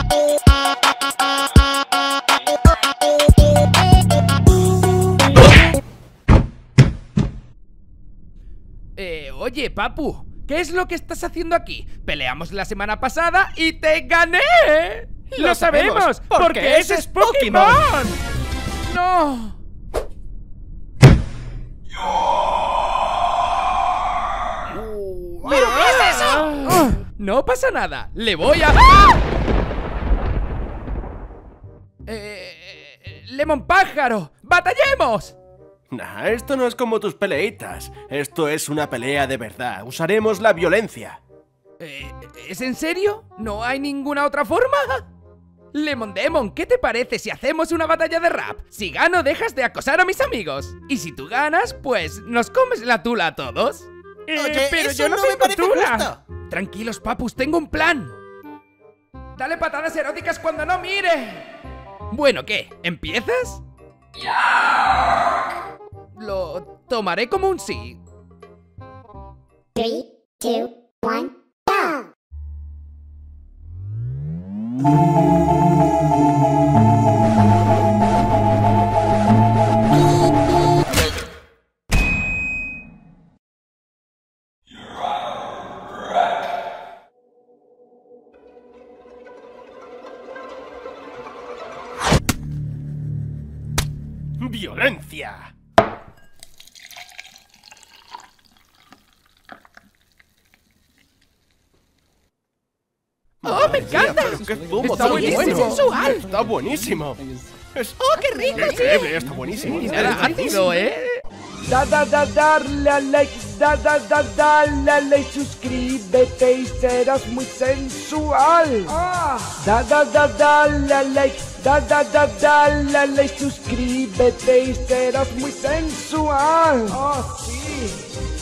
Oye, Papu, ¿qué es lo que estás haciendo aquí? Peleamos la semana pasada y te gané. ¡Lo sabemos! ¡Porque ese es Pokémon! ¡No! ¿Pero qué es eso? No pasa nada. Le voy a... Lemon Pájaro, ¡batallemos! Nah, esto no es como tus peleitas. Esto es una pelea de verdad. Usaremos la violencia. ¿Es en serio? ¿No hay ninguna otra forma? Lemon Demon, ¿qué te parece si hacemos una batalla de rap? Si gano, dejas de acosar a mis amigos. Y si tú ganas, pues nos comes la tula a todos. Oye, pero eso yo no no me tengo parece tula. justo. Tranquilos, papus, tengo un plan. Dale patadas eróticas cuando no mire. Bueno, ¿qué? ¿Empiezas? Lo tomaré como un sí. 3, 2, 1, go! ¡Violencia! ¡Oh, me encanta! Pero qué zumo Está tan buenísimo. bueno. Sensual. Está buenísimo. ¡Oh, qué rico! Increíble, está buenísimo. Y nada ácido, ¿eh? Dale a like, dale a like, suscríbete y serás muy sensual. Dale a like, dale a like, suscríbete y serás muy sensual. Oh, sí.